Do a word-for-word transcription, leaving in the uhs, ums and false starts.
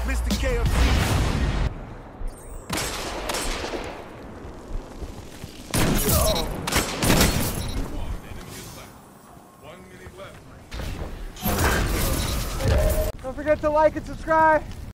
Mister K F C. Don't forget to like and subscribe.